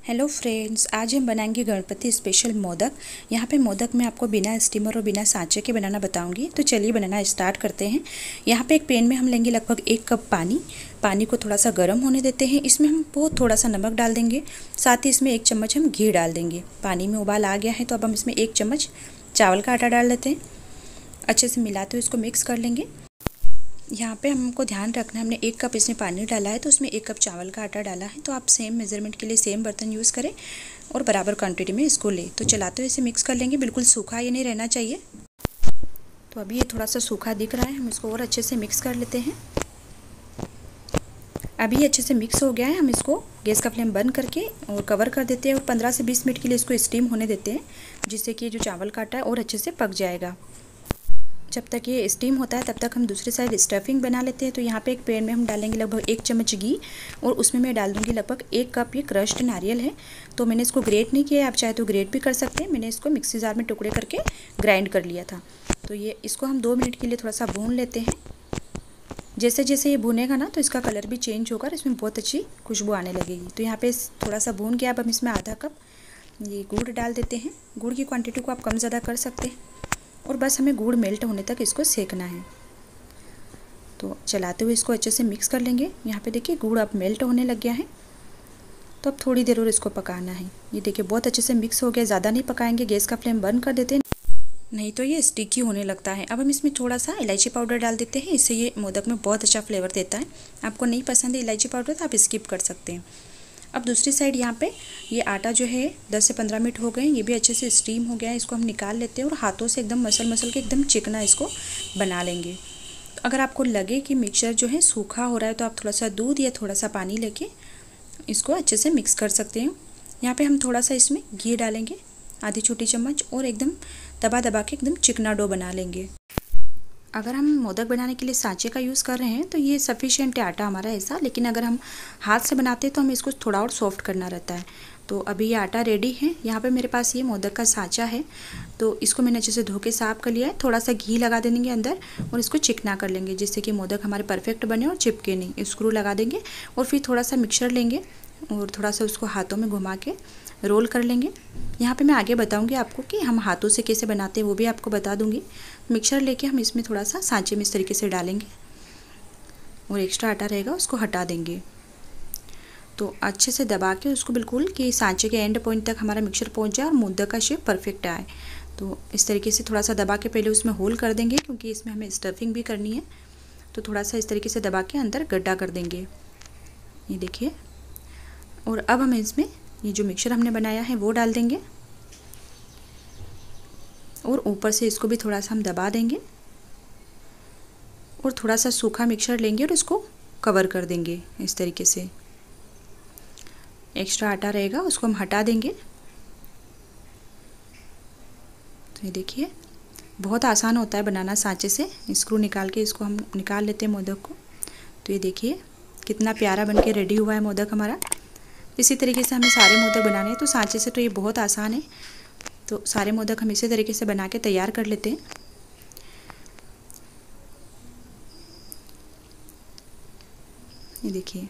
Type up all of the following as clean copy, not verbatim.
Hello friends, आज हम बनाएंगे गणपति स्पेशल मोदक। यहाँ पे मोदक मैं आपको बिना स्टीमर और बिना सांचे के बनाना बताऊंगी। तो चलिए बनाना स्टार्ट करते हैं। यहाँ पे एक पैन में हम लेंगे लगभग 1 कप पानी। पानी को थोड़ा सा गर्म होने देते हैं। इसमें हम बहुत थोड़ा सा नमक डाल देंगे, साथ ही इसमें 1 चम्मच हम घी डाल देंगे। पानी में उबाल आ गया है तो अब हम इसमें 1 चम्मच चावल का आटा डाल देते हैं। अच्छे से मिलाते हुए इसको मिक्स कर लेंगे। यहाँ पे हमको ध्यान रखना है, हमने 1 कप इसमें पानी डाला है तो उसमें 1 कप चावल का आटा डाला है। तो आप सेम मेज़रमेंट के लिए सेम बर्तन यूज़ करें और बराबर क्वांटिटी में इसको लें। तो चलाते हुए इसे मिक्स कर लेंगे। बिल्कुल सूखा ये नहीं रहना चाहिए। तो अभी ये थोड़ा सा सूखा दिख रहा है, हम इसको और अच्छे से मिक्स कर लेते हैं। अभी ये अच्छे से मिक्स हो गया है। हम इसको गैस का फ्लेम बंद करके और कवर कर देते हैं और 15 से 20 मिनट के लिए इसको स्टीम होने देते हैं, जिससे कि जो चावल का आटा है और अच्छे से पक जाएगा। जब तक ये स्टीम होता है तब तक हम दूसरी साइड स्टफिंग बना लेते हैं। तो यहाँ पे एक पैन में हम डालेंगे लगभग 1 चम्मच घी और उसमें मैं डाल दूँगी लगभग 1 कप ये क्रश्ड नारियल है। तो मैंने इसको ग्रेट नहीं किया है, आप चाहे तो ग्रेट भी कर सकते हैं। मैंने इसको मिक्सी जार में टुकड़े करके ग्राइंड कर लिया था। तो ये इसको हम 2 मिनट के लिए थोड़ा सा भून लेते हैं। जैसे जैसे ये भुनेगा ना तो इसका कलर भी चेंज होकर इसमें बहुत अच्छी खुशबू आने लगेगी। तो यहाँ पे थोड़ा सा भून गया। अब हम इसमें आधा कप ये गुड़ डाल देते हैं। गुड़ की क्वांटिटी को आप कम ज़्यादा कर सकते हैं और बस हमें गुड़ मेल्ट होने तक इसको सेकना है। तो चलाते हुए इसको अच्छे से मिक्स कर लेंगे। यहाँ पे देखिए गुड़ अब मेल्ट होने लग गया है। तो अब थोड़ी देर और इसको पकाना है। ये देखिए बहुत अच्छे से मिक्स हो गया। ज़्यादा नहीं पकाएंगे, गैस का फ्लेम बंद कर देते हैं, नहीं तो ये स्टिकी होने लगता है। अब हम इसमें थोड़ा सा इलायची पाउडर डाल देते हैं। इससे ये मोदक में बहुत अच्छा फ्लेवर देता है। आपको नहीं पसंद है इलायची पाउडर तो आप स्किप कर सकते हैं। अब दूसरी साइड यहाँ पे ये आटा जो है 10 से 15 मिनट हो गए, ये भी अच्छे से स्टीम हो गया है। इसको हम निकाल लेते हैं और हाथों से एकदम मसल के एकदम चिकना इसको बना लेंगे। अगर आपको लगे कि मिक्सचर जो है सूखा हो रहा है तो आप थोड़ा सा दूध या थोड़ा सा पानी लेके इसको अच्छे से मिक्स कर सकते हैं। यहाँ पे हम थोड़ा सा इसमें घी डालेंगे, आधी छोटी चम्मच, और एकदम दबा के एकदम चिकना डो बना लेंगे। अगर हम मोदक बनाने के लिए सांचे का यूज़ कर रहे हैं तो ये सफिशिएंट है आटा हमारा ऐसा, लेकिन अगर हम हाथ से बनाते हैं तो हमें इसको थोड़ा और सॉफ्ट करना रहता है। तो अभी ये आटा रेडी है। यहाँ पे मेरे पास ये मोदक का सांचा है, तो इसको मैंने अच्छे से धो के साफ़ कर लिया है। थोड़ा सा घी लगा देंगे अंदर और इसको चिकना कर लेंगे, जिससे कि मोदक हमारे परफेक्ट बने और चिपके नहीं। स्क्रू लगा देंगे और फिर थोड़ा सा मिक्सचर लेंगे और थोड़ा सा उसको हाथों में घुमा के रोल कर लेंगे। यहाँ पे मैं आगे बताऊंगी आपको कि हम हाथों से कैसे बनाते हैं, वो भी आपको बता दूंगी। मिक्सचर लेके हम इसमें थोड़ा सा सांचे में इस तरीके से डालेंगे और एक्स्ट्रा आटा रहेगा उसको हटा देंगे। तो अच्छे से दबा के उसको बिल्कुल कि सांचे के एंड पॉइंट तक हमारा मिक्सचर पहुँच जाए और मोदक का शेप परफेक्ट आए। तो इस तरीके से थोड़ा सा दबा के पहले उसमें होल कर देंगे, क्योंकि इसमें हमें स्टफिंग भी करनी है। तो थोड़ा सा इस तरीके से दबा के अंदर गड्ढा कर देंगे, ये देखिए। और अब हम इसमें ये जो मिक्सचर हमने बनाया है वो डाल देंगे और ऊपर से इसको भी थोड़ा सा हम दबा देंगे और थोड़ा सा सूखा मिक्सचर लेंगे और इसको कवर कर देंगे इस तरीके से। एक्स्ट्रा आटा रहेगा उसको हम हटा देंगे। तो ये देखिए बहुत आसान होता है बनाना सांचे से। स्क्रू निकाल के इसको हम निकाल लेते हैं मोदक को। तो ये देखिए कितना प्यारा बन के रेडी हुआ है मोदक हमारा। इसी तरीके से हमें सारे मोदक बनाने हैं। तो सांचे से तो ये बहुत आसान है। तो सारे मोदक हम इसी तरीके से बना के तैयार कर लेते हैं। ये देखिए,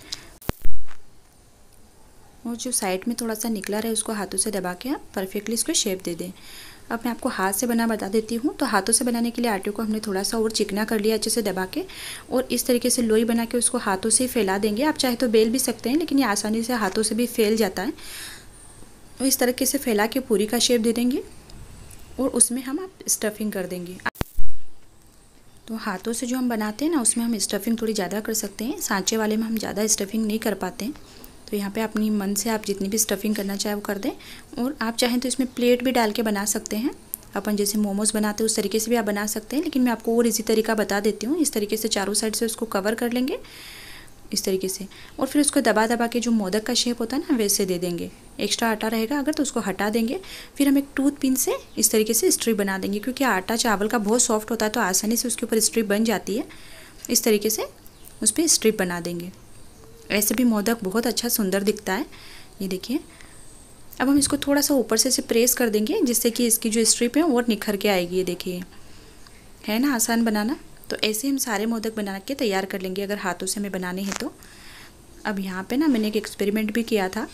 और जो साइड में थोड़ा सा निकला रहे उसको हाथों से दबा के आप परफेक्टली इसको शेप दे दें। अब मैं आपको हाथ से बता देती हूँ। तो हाथों से बनाने के लिए आटे को हमने थोड़ा सा और चिकना कर लिया अच्छे से दबा के, और इस तरीके से लोई बना के उसको हाथों से फैला देंगे। आप चाहे तो बेल भी सकते हैं, लेकिन ये आसानी से हाथों से भी फैल जाता है। तो इस तरीके से फैला के पूरी का शेप दे देंगे और उसमें हम आप स्टफिंग कर देंगे। तो हाथों से जो हम बनाते हैं ना उसमें हम स्टफिंग थोड़ी ज़्यादा कर सकते हैं, सांचे वाले में हम ज़्यादा स्टफिंग नहीं कर पाते हैं। तो यहाँ पे अपनी मन से आप जितनी भी स्टफिंग करना चाहे वो कर दें। और आप चाहें तो इसमें प्लेट भी डाल के बना सकते हैं। अपन जैसे मोमोज़ बनाते हैं उस तरीके से भी आप बना सकते हैं, लेकिन मैं आपको और इजी तरीका बता देती हूँ। इस तरीके से चारों साइड से उसको कवर कर लेंगे इस तरीके से, और फिर उसको दबा के जो मोदक का शेप होता है ना वैसे दे देंगे। एक्स्ट्रा आटा रहेगा अगर तो उसको हटा देंगे। फिर हम एक टूथ पिन से इस तरीके से स्ट्रिप बना देंगे, क्योंकि आटा चावल का बहुत सॉफ्ट होता है तो आसानी से उसके ऊपर स्ट्रिप बन जाती है। इस तरीके से उस पर स्ट्रिप बना देंगे। ऐसे भी मोदक बहुत अच्छा सुंदर दिखता है। ये देखिए, अब हम इसको थोड़ा सा ऊपर से प्रेस कर देंगे, जिससे कि इसकी जो स्ट्रिप है वो निखर के आएगी। ये देखिए, है ना आसान बनाना। तो ऐसे हम सारे मोदक बना के तैयार कर लेंगे अगर हाथों से हमें बनाने हैं तो। अब यहाँ पे ना मैंने एक एक्सपेरिमेंट भी किया था।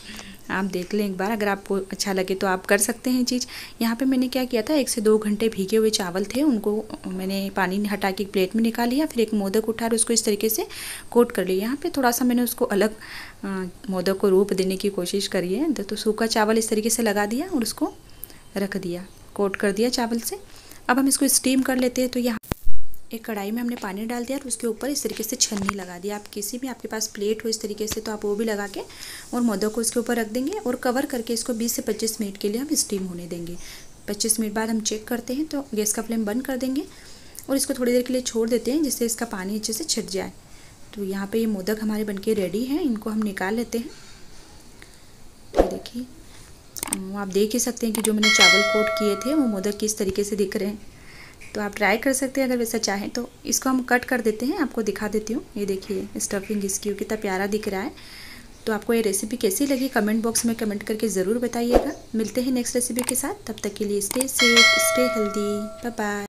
आप देख लें एक बार, अगर आपको अच्छा लगे तो आप कर सकते हैं चीज़। यहाँ पे मैंने क्या किया था, 1 से 2 घंटे भीगे हुए चावल थे, उनको मैंने पानी हटा के एक प्लेट में निकाल लिया। फिर एक मोदक उठा और उसको इस तरीके से कोट कर लिया। यहाँ पे थोड़ा सा मैंने उसको अलग मोदक को रूप देने की कोशिश करी है। तो सूखा चावल इस तरीके से लगा दिया और उसको रख दिया, कोट कर दिया चावल से। अब हम इसको स्टीम कर लेते हैं। तो यहाँ एक कढ़ाई में हमने पानी डाल दिया और उसके ऊपर इस तरीके से छन्नी लगा दिया। आप किसी भी आपके पास प्लेट हो इस तरीके से तो आप वो भी लगा के और मोदक को इसके ऊपर रख देंगे और कवर करके इसको 20 से 25 मिनट के लिए हम स्टीम होने देंगे। 25 मिनट बाद हम चेक करते हैं तो गैस का फ्लेम बंद कर देंगे और इसको थोड़ी देर के लिए छोड़ देते हैं जिससे इसका पानी अच्छे से छिट जाए। तो यहाँ पर ये मोदक हमारे बनके रेडी हैं, इनको हम निकाल लेते हैं। तो देखिए आप देख ही सकते हैं कि जो मैंने चावल कोट किए थे वो मोदक किस तरीके से दिख रहे हैं। तो आप ट्राई कर सकते हैं अगर वैसा चाहें तो। इसको हम कट कर देते हैं, आपको दिखा देती हूँ। ये देखिए स्टफिंग इसकी कितना प्यारा दिख रहा है। तो आपको ये रेसिपी कैसी लगी कमेंट बॉक्स में कमेंट करके ज़रूर बताइएगा। मिलते हैं नेक्स्ट रेसिपी के साथ, तब तक के लिए stay safe, stay healthy, bye bye.